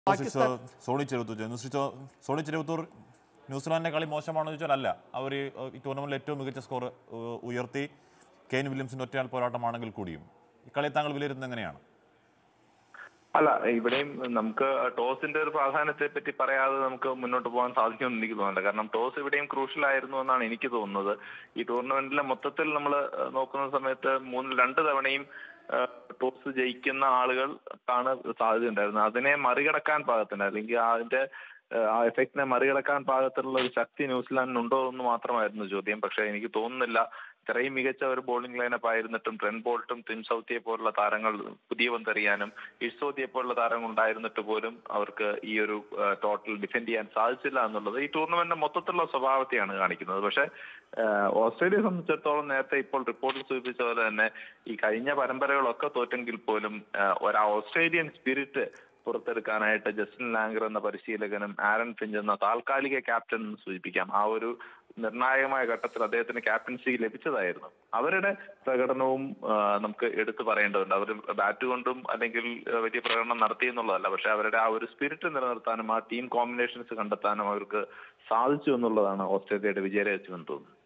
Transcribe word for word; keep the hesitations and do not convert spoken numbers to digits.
പാകിസ്ഥാൻ സോണി ചെറുത്തൂർ സോണി ചെറുത്തൂർ ന്യൂസിലാൻഡിന്റെ കളി മോശമാണെന്ന് ചോദിച്ചാൽ അല്ല. അവർ ഈ ടൂർണമെന്റിൽ ഏറ്റവും മികച്ച സ്കോർ ഉയർത്തി. കെയ്ൻ വില്യംസിന്റെ ഒറ്റയാൾ പോരാട്ടമാണെങ്കിൽ കൂടിയും ഈ കളി താങ്കൾ വിലയിരുത്തുന്നത് എങ്ങനെയാണ്? അല്ല, ഇവിടെയും നമുക്ക് ടോസിന്റെ ഒരു പ്രാധാന്യത്തെ പറ്റി പറയാതെ നമുക്ക് മുന്നോട്ട് പോകാൻ സാധിക്കുമെന്ന് എനിക്ക് തോന്നുന്നില്ല. കാരണം ടോസ് ഇവിടെയും ക്രൂഷ്യൽ ആയിരുന്നു എന്നാണ് എനിക്ക് തോന്നുന്നത്. ഈ ടൂർണമെന്റിലെ മൊത്തത്തിൽ നമ്മൾ നോക്കുന്ന സമയത്ത് മൂന്നിൽ രണ്ട് തവണയും ടോസ് ജയിക്കുന്ന ആളുകൾക്കാണ് സാധ്യത ഉണ്ടായിരുന്നത്. അതിനെ മറികടക്കാൻ പാകത്തിന് അല്ലെങ്കിൽ അതിന്റെ ആ എഫക്റ്റിനെ മറികടക്കാൻ പാകത്തിലുള്ള ഒരു ശക്തി ന്യൂസിലാൻഡിനുണ്ടോ എന്ന് മാത്രമായിരുന്നു ചോദ്യം. പക്ഷെ എനിക്ക് തോന്നുന്നില്ല. ഇത്രയും മികച്ച ഒരു ബോളിംഗ് ലൈനപ്പ് ആയിരുന്നിട്ടും ട്രെന്റ് ബോൾട്ടും ടിം സൗത്തിയെ പോലുള്ള താരങ്ങൾ പുതിയ പന്തെറിയാനും ഇഷ്സോത്തിയെ പോലുള്ള താരങ്ങൾ ഉണ്ടായിരുന്നിട്ട് പോലും അവർക്ക് ഈ ഒരു ടോട്ടൽ ഡിഫെൻഡ് ചെയ്യാൻ സാധിച്ചില്ല എന്നുള്ളത് ഈ ടൂർണമെന്റിന്റെ മൊത്തത്തിലുള്ള സ്വഭാവത്തെയാണ് കാണിക്കുന്നത്. പക്ഷെ ഓസ്ട്രേലിയയെ സംബന്ധിച്ചിടത്തോളം നേരത്തെ ഇപ്പോൾ റിപ്പോർട്ടിൽ സൂചിപ്പിച്ച പോലെ തന്നെ ഈ കഴിഞ്ഞ പരമ്പരകളൊക്കെ തോറ്റെങ്കിൽ പോലും ഒരു ഓസ്ട്രേലിയൻ സ്പിരിറ്റ് പുറത്തെടുക്കാനായിട്ട് ജസ്റ്റിൻ ലാംഗർ എന്ന പരിശീലകനും ആരൺ ഫിഞ്ച് എന്ന താൽക്കാലിക ക്യാപ്റ്റൻ എന്ന് സൂചിപ്പിക്കാം, ആ ഒരു നിർണായകമായ ഘട്ടത്തിൽ അദ്ദേഹത്തിന് ക്യാപ്റ്റൻസി ലഭിച്ചതായിരുന്നു. അവരുടെ പ്രകടനവും നമുക്ക് എടുത്തു പറയേണ്ടതുണ്ട്. അവർ ബാറ്റ് കൊണ്ടും അല്ലെങ്കിൽ വലിയ പ്രകടനം നടത്തി എന്നുള്ളതല്ല, പക്ഷെ അവരുടെ ആ ഒരു സ്പിരിറ്റ് നിലനിർത്താനും ആ ടീം കോമ്പിനേഷൻസ് കണ്ടെത്താനും അവർക്ക് സാധിച്ചു എന്നുള്ളതാണ് ഓസ്ട്രേലിയയുടെ വിജയരഹസ്യം എന്ന് തോന്നുന്നു.